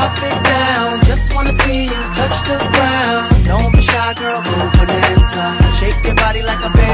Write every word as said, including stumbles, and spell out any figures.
drop it down. Just wanna see you touch the ground. Don't be shy, girl, go bonanza. Shake your body like a